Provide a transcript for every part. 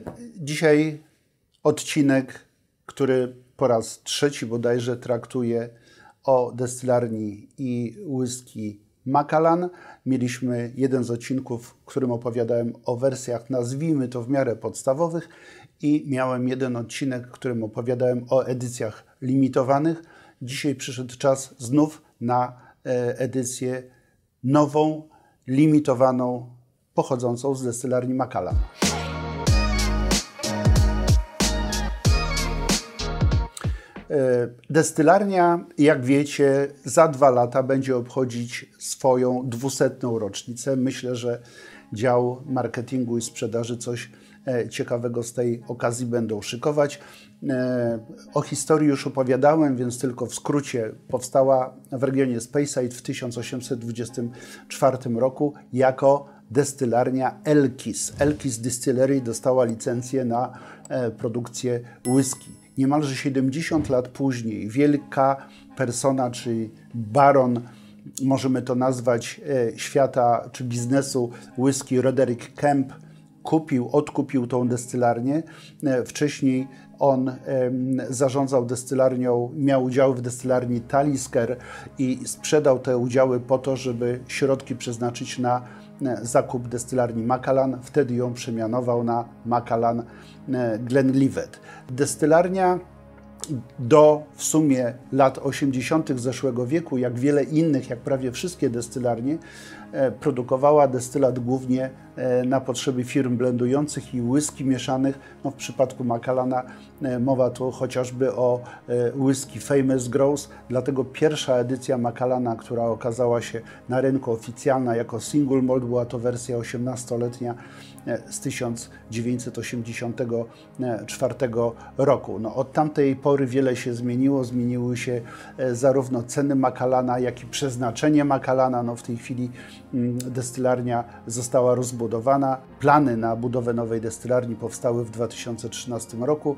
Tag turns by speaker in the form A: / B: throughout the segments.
A: Dzisiaj odcinek, który po raz trzeci bodajże traktuje o destylarni i whisky Macallan. Mieliśmy jeden z odcinków, w którym opowiadałem o wersjach, nazwijmy to w miarę podstawowych, i miałem jeden odcinek, w którym opowiadałem o edycjach limitowanych. Dzisiaj przyszedł czas znów na edycję nową, limitowaną, pochodzącą z destylarni Macallan. Destylarnia, jak wiecie, za 2 lata będzie obchodzić swoją 200. rocznicę. Myślę, że dział marketingu i sprzedaży coś ciekawego z tej okazji będą szykować. O historii już opowiadałem, więc tylko w skrócie. Powstała w regionie Speyside w 1824 roku jako destylarnia Elkis. Elkis Distillery dostała licencję na produkcję whisky. Niemalże 70 lat później wielka persona, czyli baron, możemy to nazwać, świata czy biznesu whisky, Roderick Kemp, odkupił tą destylarnię. Wcześniej on zarządzał destylarnią, miał udziały w destylarni Talisker i sprzedał te udziały po to, żeby środki przeznaczyć na zakup destylarni Macallan. Wtedy ją przemianował na Macallan Glenlivet. Destylarnia do w sumie lat 80. zeszłego wieku, jak wiele innych, jak prawie wszystkie destylarnie, produkowała destylat głównie na potrzeby firm blendujących i whisky mieszanych. No, w przypadku Macallana mowa tu chociażby o whisky Famous Grouse, dlatego pierwsza edycja Macallana, która okazała się na rynku oficjalna jako single malt, była to wersja 18-letnia z 1984 roku. No, od tamtej pory wiele się zmieniło. Zmieniły się zarówno ceny Macallana, jak i przeznaczenie Macallana. No, w tej chwili destylarnia została rozbudowana. Plany na budowę nowej destylarni powstały w 2013 roku.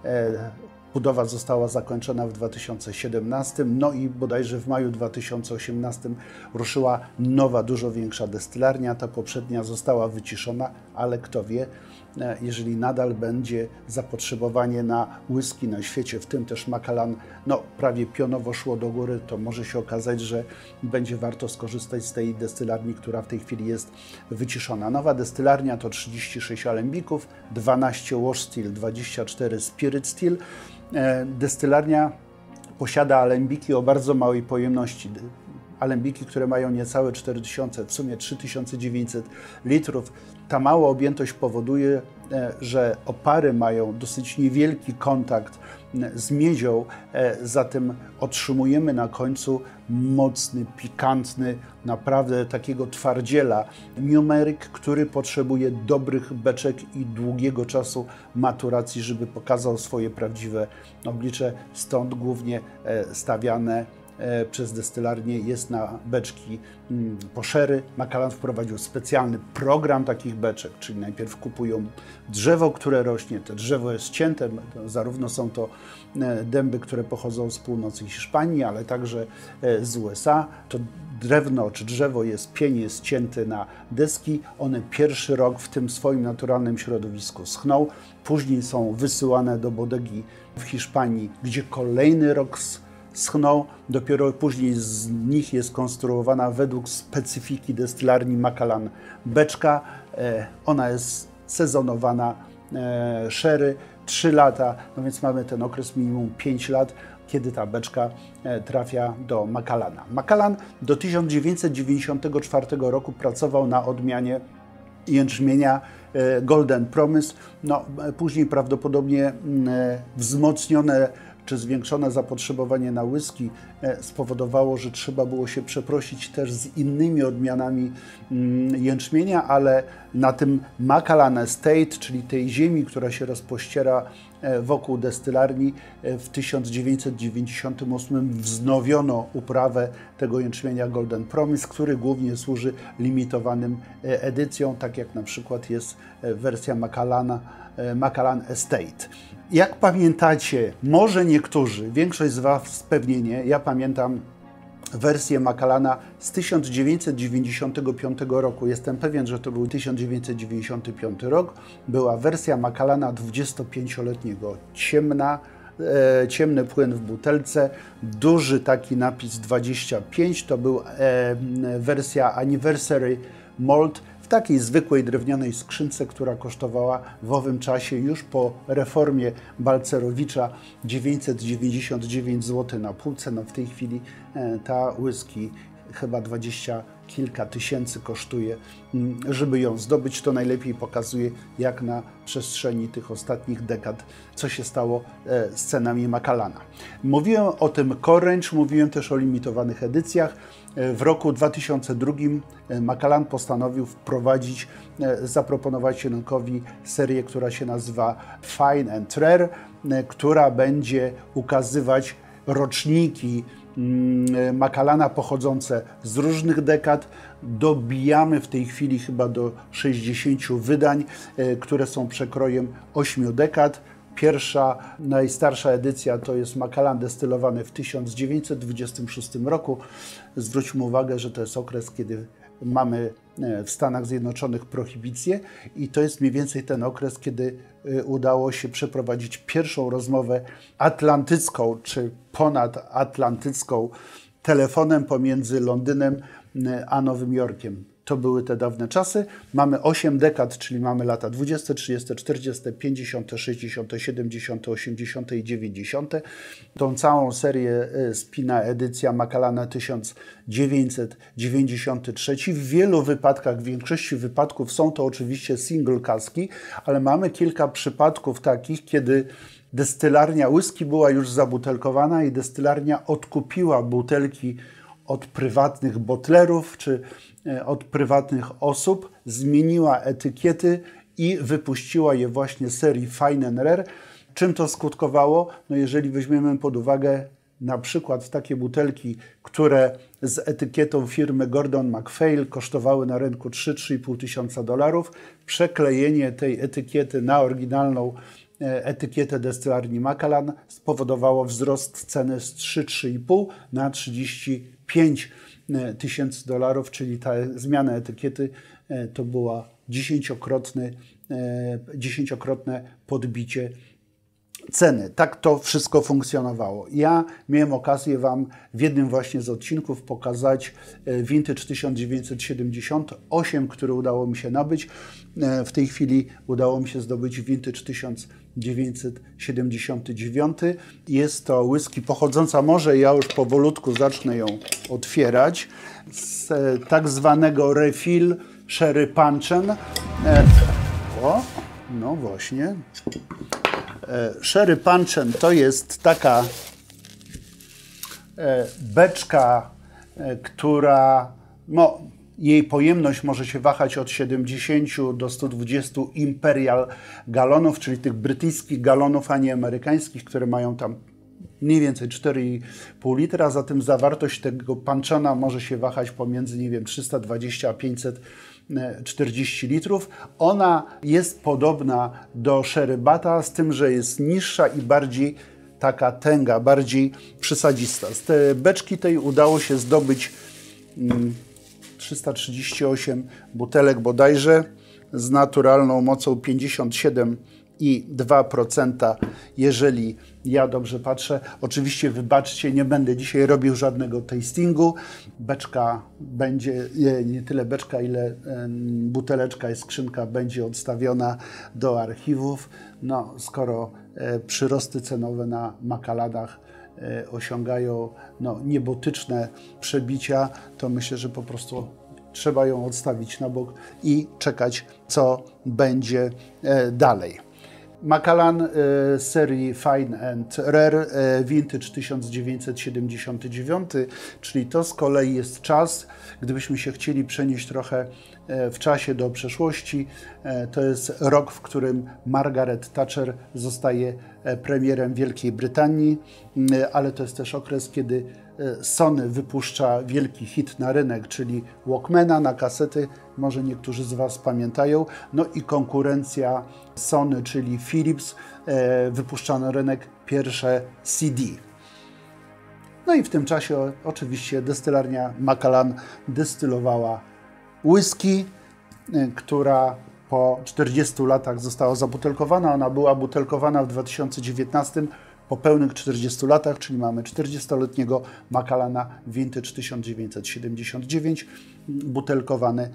A: Budowa została zakończona w 2017, no i bodajże w maju 2018 ruszyła nowa, dużo większa destylarnia. Ta poprzednia została wyciszona, ale kto wie, jeżeli nadal będzie zapotrzebowanie na whisky na świecie, w tym też Macallan, no prawie pionowo szło do góry, to może się okazać, że będzie warto skorzystać z tej destylarni, która w tej chwili jest wyciszona. Nowa destylarnia to 36 alembików, 12 wash still, 24 spirit still. Destylarnia posiada alembiki o bardzo małej pojemności. Alembiki, które mają niecałe 4000, w sumie 3900 litrów. Ta mała objętość powoduje, że opary mają dosyć niewielki kontakt z miedzią, zatem otrzymujemy na końcu mocny, pikantny, naprawdę takiego twardziela numeryk, który potrzebuje dobrych beczek i długiego czasu maturacji, żeby pokazał swoje prawdziwe oblicze. Stąd głównie stawiane przez destylarnię jest na beczki po sherry. Macallan wprowadził specjalny program takich beczek, czyli najpierw kupują drzewo, które rośnie. To drzewo jest cięte, zarówno są to dęby, które pochodzą z północy Hiszpanii, ale także z USA. To drewno czy drzewo pień jest cięte na deski. One pierwszy rok w tym swoim naturalnym środowisku schną. Później są wysyłane do bodegi w Hiszpanii, gdzie kolejny rok schną, dopiero później z nich jest konstruowana według specyfiki destylarni Macallan beczka. Ona jest sezonowana sherry 3 lata, no więc mamy ten okres minimum 5 lat, kiedy ta beczka trafia do Macallana. Macallan do 1994 roku pracował na odmianie jęczmienia Golden Promise. No, później prawdopodobnie wzmocnione czy zwiększone zapotrzebowanie na whisky spowodowało, że trzeba było się przeprosić też z innymi odmianami jęczmienia, ale na tym Macallan Estate, czyli tej ziemi, która się rozpościera wokół destylarni, w 1998 wznowiono uprawę tego jęczmienia Golden Promise, który głównie służy limitowanym edycjom, tak jak na przykład jest wersja Macallan Estate. Jak pamiętacie, może niektórzy, większość z Was pewnie nie, ja pamiętam wersję Macallana z 1995 roku. Jestem pewien, że to był 1995 rok. Była wersja Macallana 25-letniego. Ciemny płyn w butelce, duży taki napis 25. To był wersja Anniversary Malt w takiej zwykłej drewnianej skrzynce, która kosztowała w owym czasie już po reformie Balcerowicza 999 zł na półce. No w tej chwili ta whisky chyba 20 kilka tysięcy kosztuje. Żeby ją zdobyć, to najlepiej pokazuje, jak na przestrzeni tych ostatnich dekad, co się stało z cenami Macallana. Mówiłem o tym Core Range, mówiłem też o limitowanych edycjach. W roku 2002 Macallan postanowił zaproponować rynkowi serię, która się nazywa Fine and Rare, która będzie ukazywać roczniki Macallana pochodzące z różnych dekad. Dobijamy w tej chwili chyba do 60 wydań, które są przekrojem 8 dekad. Pierwsza, najstarsza edycja to jest Macallan destylowany w 1926 roku. Zwróćmy uwagę, że to jest okres, kiedy mamy w Stanach Zjednoczonych prohibicję i to jest mniej więcej ten okres, kiedy udało się przeprowadzić pierwszą rozmowę atlantycką czy ponadatlantycką telefonem pomiędzy Londynem a Nowym Jorkiem. To były te dawne czasy. Mamy 8 dekad, czyli mamy lata 20, 30, 40, 50, 60, 70, 80 i 90. Tą całą serię spina edycja Macallana 1993. W wielu wypadkach, w większości wypadków są to oczywiście single caski, ale mamy kilka przypadków takich, kiedy destylarnia whisky była już zabutelkowana i destylarnia odkupiła butelki od prywatnych botlerów czy od prywatnych osób, zmieniła etykiety i wypuściła je właśnie z serii Fine and Rare. Czym to skutkowało? No jeżeli weźmiemy pod uwagę na przykład takie butelki, które z etykietą firmy Gordon MacPhail kosztowały na rynku 3-3,5 tysiąca dolarów, przeklejenie tej etykiety na oryginalną etykietę destylarni Macallan spowodowało wzrost ceny z 3-3,5 na 35 tysięcy dolarów, czyli ta zmiana etykiety to była dziesięciokrotne podbicie ceny. Tak to wszystko funkcjonowało. Ja miałem okazję Wam w jednym właśnie z odcinków pokazać Vintage 1978, który udało mi się nabyć. W tej chwili udało mi się zdobyć Vintage 1979. Jest to whisky pochodząca, może ja już powolutku zacznę ją otwierać, z tak zwanego refill Sherry Punchen. No właśnie. Sherry Punchen to jest taka beczka, która jej pojemność może się wahać od 70 do 120 imperial galonów, czyli tych brytyjskich galonów, a nie amerykańskich, które mają tam mniej więcej 4,5 litra. Zatem zawartość tego punchana może się wahać pomiędzy, nie wiem, 320 a 540 litrów. Ona jest podobna do Sherry Bata, z tym, że jest niższa i bardziej taka tęga, bardziej przysadzista. Z tej beczki tej udało się zdobyć 338 butelek bodajże z naturalną mocą 57,2%, jeżeli ja dobrze patrzę. Oczywiście wybaczcie, nie będę dzisiaj robił żadnego tastingu. Beczka będzie, nie tyle beczka, ile buteleczka i skrzynka będzie odstawiona do archiwów. No, skoro przyrosty cenowe na Macallanach osiągają niebotyczne przebicia, to myślę, że po prostu trzeba ją odstawić na bok i czekać, co będzie dalej. Macallan serii Fine and Rare Vintage 1979, czyli to z kolei jest czas, gdybyśmy się chcieli przenieść trochę w czasie do przeszłości. To jest rok, w którym Margaret Thatcher zostaje premierem Wielkiej Brytanii, ale to jest też okres, kiedy Sony wypuszcza wielki hit na rynek, czyli Walkmana na kasety, może niektórzy z Was pamiętają. No i konkurencja Sony, czyli Philips, wypuszcza na rynek pierwsze CD. No i w tym czasie oczywiście destylarnia Macallan dystylowała whisky, która po 40 latach została zabutelkowana. Ona była butelkowana w 2019 po pełnych 40 latach, czyli mamy 40-letniego Macallana Vintage 1979, butelkowany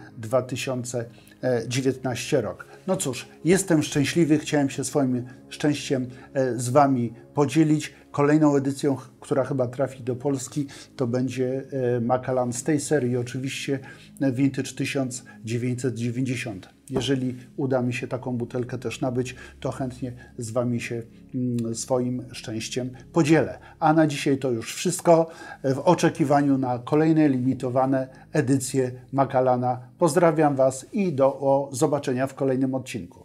A: 2019 rok. No cóż, jestem szczęśliwy, chciałem się swoim szczęściem z Wami podzielić. Kolejną edycją, która chyba trafi do Polski, to będzie Macallan z tej serii, oczywiście Vintage 1990. Jeżeli uda mi się taką butelkę też nabyć, to chętnie z Wami się swoim szczęściem podzielę. A na dzisiaj to już wszystko. W oczekiwaniu na kolejne limitowane edycje Macallana pozdrawiam Was i do zobaczenia w kolejnym odcinku.